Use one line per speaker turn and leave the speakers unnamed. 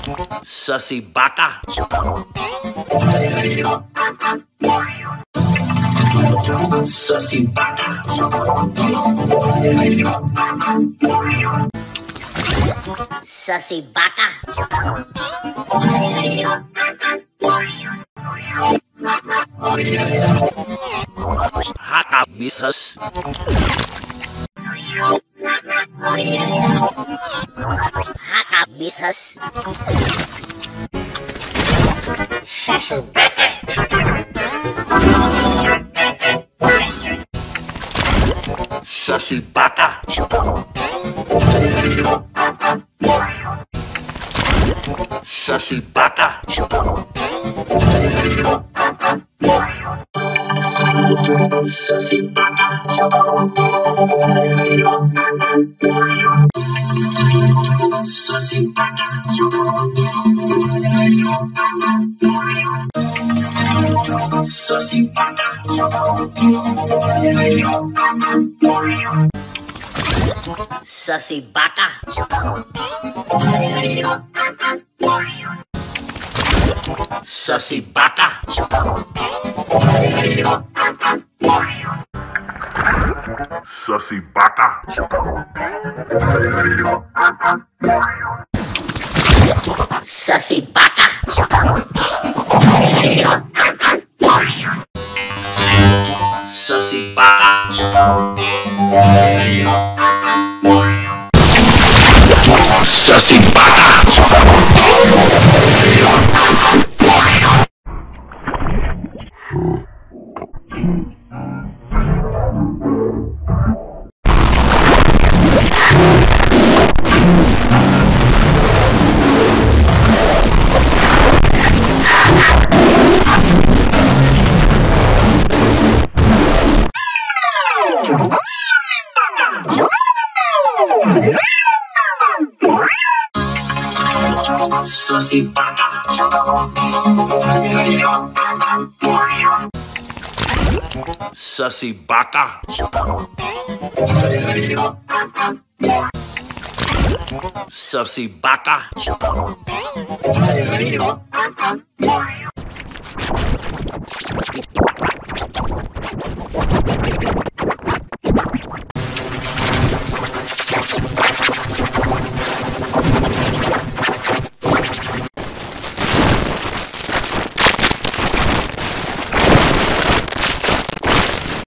Sussy Baka. Sussy Baka.
Sussy Baka.
Haka Bisas.
Haka Bisas. Sussy Baka.
Sussy Baka. Sussy Baka. Sussy Baka. Sussy Baka. Sussy Baka.
Sussy Baka.
Sussy Baka. Sussy Baka.
Sussy Baka.
Sussy Baka. Sussy Baka. Sussy Baka. Sussy Baka. Sussy Baka.